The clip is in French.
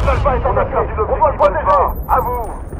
Alpha est en affaire du dossier. On doit le protéger. À vous.